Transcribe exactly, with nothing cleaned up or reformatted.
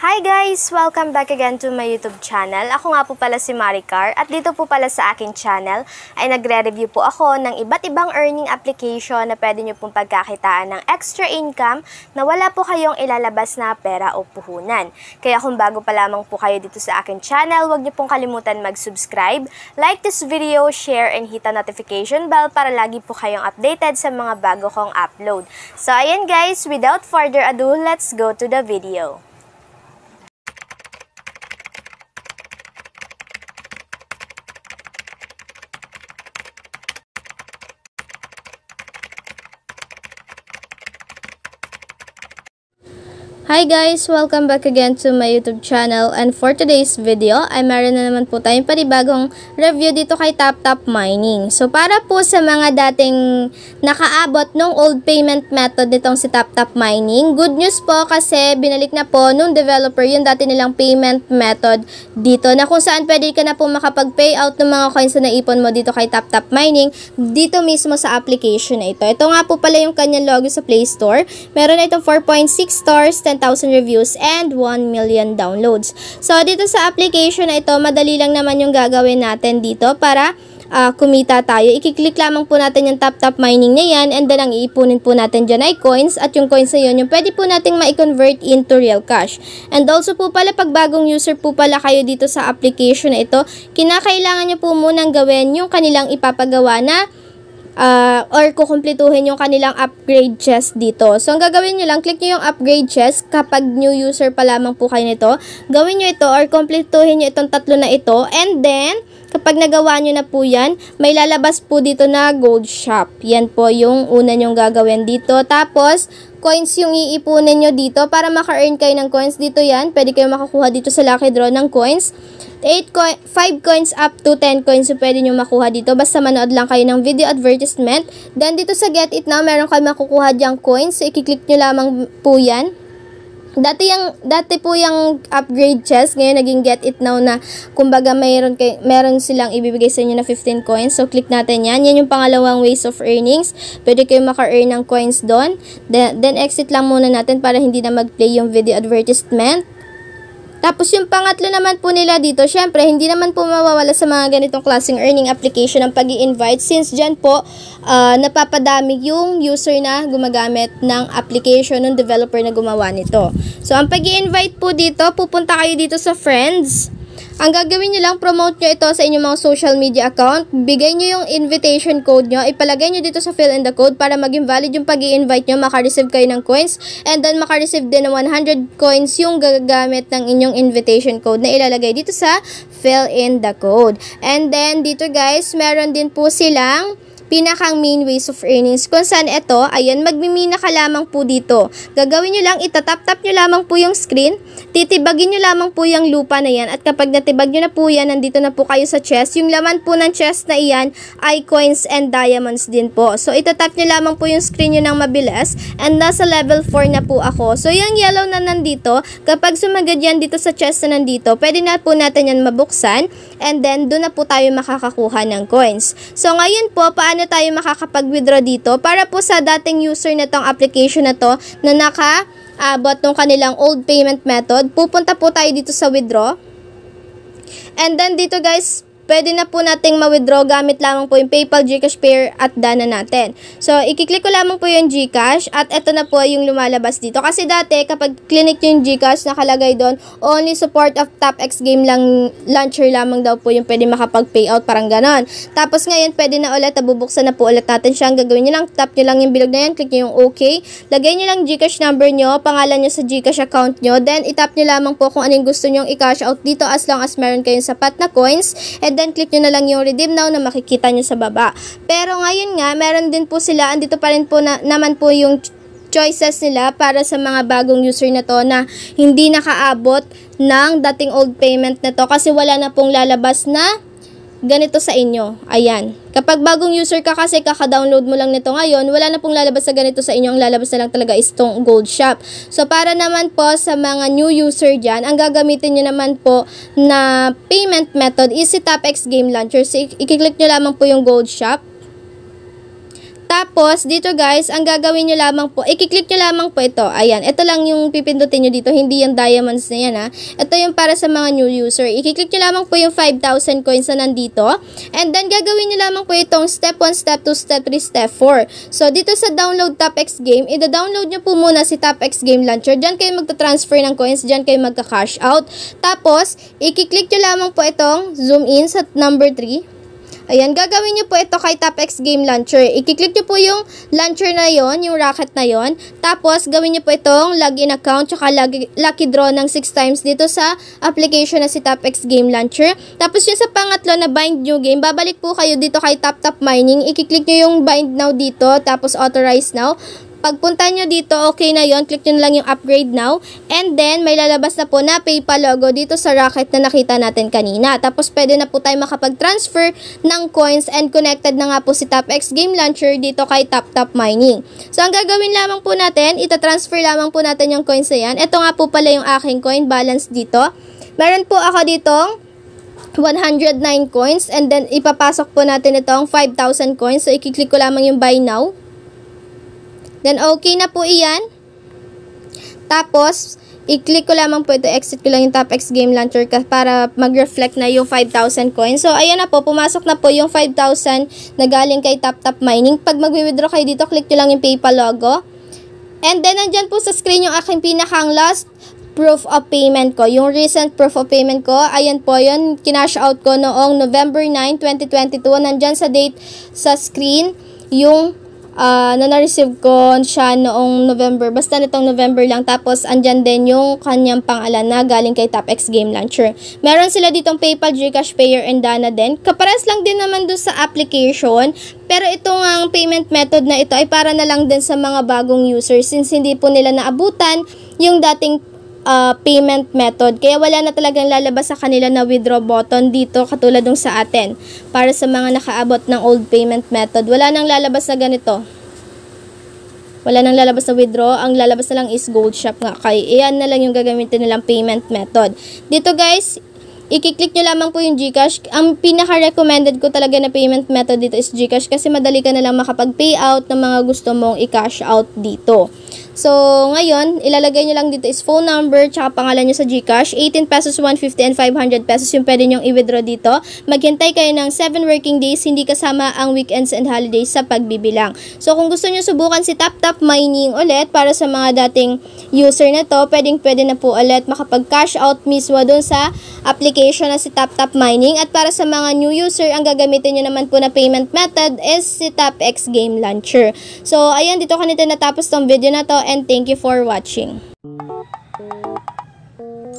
Hi guys! Welcome back again to my YouTube channel. Ako nga po pala si Maricar at dito po pala sa aking channel ay nagre-review po ako ng iba't ibang earning application na pwede nyo pong pagkakitaan ng extra income na wala po kayong ilalabas na pera o puhunan. Kaya kung bago pa lamang po kayo dito sa aking channel, huwag nyo pong kalimutan mag-subscribe, like this video, share, and hit the notification bell para lagi po kayong updated sa mga bago kong upload. So ayan guys, without further ado, let's go to the video. Hi guys! Welcome back again to my YouTube channel, and for today's video ay meron na naman po tayong panibagong review dito kay Taptap Mining. So para po sa mga dating nakaabot nung old payment method nitong si Taptap Mining, good news po kasi binalik na po nung developer yung dati nilang payment method dito na kung saan pwede ka na po makapag-payout ng mga coins na naipon mo dito kay Taptap Mining dito mismo sa application na ito. Ito nga po pala yung kanyang logo sa Play Store. Meron na itong four point six stars, ten thousand reviews, and one million downloads. So, dito sa application na ito, madali lang naman yung gagawin natin dito para uh, kumita tayo. Ikiklik lamang po natin yung Taptap Mining na yan, and then ang iipunin po natin dyan ay coins, at yung coins na yun, yung pwede po nating ma-convert into real cash. And also po pala, pag bagong user po pala kayo dito sa application na ito, kinakailangan nyo po munang gawin yung kanilang ipapagawa na Uh, or kukumpletuhin yung kanilang upgrade chest dito. So, ang gagawin nyo lang, click nyo yung upgrade chest kapag new user pa lamang po kayo nito. Gawin nyo ito or kumpletuhin nyo itong tatlo na ito. And then, kapag nagawa nyo na po yan, may lalabas po dito na gold shop. Yan po yung una nyong gagawin dito. Tapos, coins yung iipunin nyo dito para maka-earn kayo ng coins dito yan. Pwede kayo makakuha dito sa lucky draw ng coins. eight coin, five coins up to ten coins yung pwede nyo makuha dito. Basta manood lang kayo ng video advertisement. Then dito sa Get It Now, meron kayo makukuha dyang coins. So, ikiklik nyo lamang po yan. Dati, yung, dati po yung upgrade chest, ngayon naging Get It Now na kumbaga mayroon, kay, meron silang ibibigay sa inyo na fifteen coins. So, click natin yan. Yan yung pangalawang ways of earnings. Pwede kayo maka-earn ng coins doon. Then, then, exit lang muna natin para hindi na mag-play yung video advertisement. Tapos yung pangatlo naman po nila dito, syempre hindi naman po mawawala sa mga ganitong klaseng earning application ang pag-i-invite, since dyan po uh, napapadami yung user na gumagamit ng application ng developer na gumawa nito. So ang pag-i-invite po dito, pupunta kayo dito sa friends. Ang gagawin nyo lang, promote nyo ito sa inyong mga social media account. Bigay nyo yung invitation code nyo. Ipalagay nyo dito sa fill in the code para maging valid yung pag-i-invite nyo. Maka-receive kayo ng coins. And then, maka-receive din ng one hundred coins yung gagamit ng inyong invitation code na ilalagay dito sa fill in the code. And then, dito guys, meron din po silang pinakang main ways of earnings kung saan ito, ayan, magmimina ka lamang po dito. Gagawin nyo lang, itatap-tap nyo lamang po yung screen, titibagin nyo lamang po yung lupa na yan, at kapag natibag nyo na po yan, nandito na po kayo sa chest. Yung laman po ng chest na iyan ay coins and diamonds din po. So, itatap nyo lamang po yung screen nyo ng mabilis, and nasa level four na po ako. So, yung yellow na nandito, kapag sumagad yan dito sa chest na nandito, pwede na po natin yan mabuksan, and then, doon na po tayo makakakuha ng coins. So, ngayon po, paano na tayo makakapag-withdraw dito para po sa dating user na tong application na to na naka-abot ng kanilang old payment method. Pupunta po tayo dito sa withdraw. And then dito guys, pwede na po nating ma-withdraw gamit lamang po yung PayPal, Gcash, Payer at Dana natin. So, ikiklik ko lamang po yung Gcash at ito na po yung lumalabas dito. Kasi dati, kapag clinic yung Gcash, nakalagay doon, only support of Tapxgame lang, launcher lamang daw po yung pwede makapag-payout, parang ganon. Tapos ngayon, pwede na ulit, bubuksan na po ulit natin siya. Ang gagawin nyo lang, tap nyo lang yung bilog na yan, click nyo yung OK. Lagay nyo lang Gcash number nyo, pangalan nyo sa Gcash account nyo, then itap nyo lamang po kung anong gusto nyo i-cash out dito as long as meron kayong sapat na coins. And then click nyo na lang yung redeem now na makikita nyo sa baba. Pero ngayon nga, meron din po sila, andito pa rin po na, naman po yung choices nila para sa mga bagong user na to na hindi nakaabot ng dating old payment na to kasi wala na pong lalabas na ganito sa inyo. Ayan. Kapag bagong user ka kasi, kaka-download mo lang nito ngayon, wala na pong lalabas sa ganito sa inyo. Ang lalabas na lang talaga is itong gold shop. So, para naman po sa mga new user dyan, ang gagamitin nyo naman po na payment method is si Tapxgame Launcher. So, ikiklik nyo lamang po yung gold shop. Tapos, dito guys, ang gagawin nyo lamang po, i-click nyo lamang po ito. Ayan, ito lang yung pipindutin nyo dito, hindi yung diamonds na yan ha. Ito yung para sa mga new user. I-click nyo lamang po yung five thousand coins na nandito. And then, gagawin nyo lamang po itong step one, step two, step three, step four. So, dito sa download Tapxgame, ida-download nyo po muna si Tapxgame Launcher. Diyan kayo magta-transfer ng coins, diyan kayo magka-cash out. Tapos, i-click nyo lamang po itong zoom in sa number three. Ayan, gagawin nyo po ito kay Tapxgame Launcher. I-click nyo po yung launcher na yon, yung rocket na yon. Tapos, gawin nyo po itong login account, tsaka lucky, lucky draw ng six times dito sa application na si Tapxgame Launcher. Tapos, yung sa pangatlo na bind new game, babalik po kayo dito kay Taptap Mining. I-click nyo yung bind now dito, tapos authorize now. Pagpunta nyo dito, okay na yon, click nyo lang yung upgrade now. And then, may lalabas na po na PayPal logo dito sa rocket na nakita natin kanina. Tapos, pwede na po tayo makapag-transfer ng coins and connected na nga po si Tapxgame Launcher dito kay Taptap Mining. So, ang gagawin lamang po natin, ita-transfer lamang po natin yung coins na yan. Ito nga po pala yung aking coin balance dito. Meron po ako ditong one hundred nine coins and then ipapasok po natin itong five thousand coins. So, i-click ko lamang yung buy now. Then, okay na po iyan. Tapos, i-click ko lamang po ito. Exit ko lang yung Tapxgame Launcher para mag-reflect na yung five thousand coins. So, ayan na po. Pumasok na po yung five thousand na galing kay Taptap Mining. Pag mag-withdraw kayo dito, click nyo lang yung PayPal logo. And then, nandyan po sa screen yung aking pinakang last proof of payment ko. Yung recent proof of payment ko, ayan po yun. Kinash out ko noong November nine, twenty twenty-two. Nandyan sa date sa screen yung Uh, na na-receive ko siya noong November. Basta nitong November lang. Tapos, andyan din yung kanyang pangalan na galing kay Tapxgame Launcher. Meron sila ditong PayPal, Gcash, Payer, and Dana din. Kapares lang din naman doon sa application. Pero itong ang payment method na ito ay para na lang din sa mga bagong users since hindi po nila naabutan yung dating Uh, payment method. Kaya wala na talagang lalabas sa kanila na withdraw button dito katulad ng sa atin. Para sa mga nakaabot ng old payment method. Wala nang lalabas na ganito. Wala nang lalabas na withdraw. Ang lalabas na lang is gold shop nga. Kaya iyan na lang yung gagamitin nilang payment method. Dito guys, i-click nyo lamang po yung Gcash. Ang pinaka-recommended ko talaga na payment method dito is Gcash kasi madali ka na lang makapag-payout ng mga gusto mong i-cash out dito. So, ngayon, ilalagay nyo lang dito is phone number tsaka pangalan nyo sa Gcash. eighteen pesos, one fifty, and five hundred pesos yung pwede nyong i-withdraw dito. Maghintay kayo ng seven working days, hindi kasama ang weekends and holidays sa pagbibilang. So, kung gusto nyo subukan si Taptap Mining ulit para sa mga dating user na to, pwedeng pwede na po ulit makapag-cash out mismo dun sa application na si Taptap Mining. At para sa mga new user, ang gagamitin nyo naman po na payment method is si Tapxgame Launcher. So, ayan, dito kanito natapos tong video na to. And thank you for watching.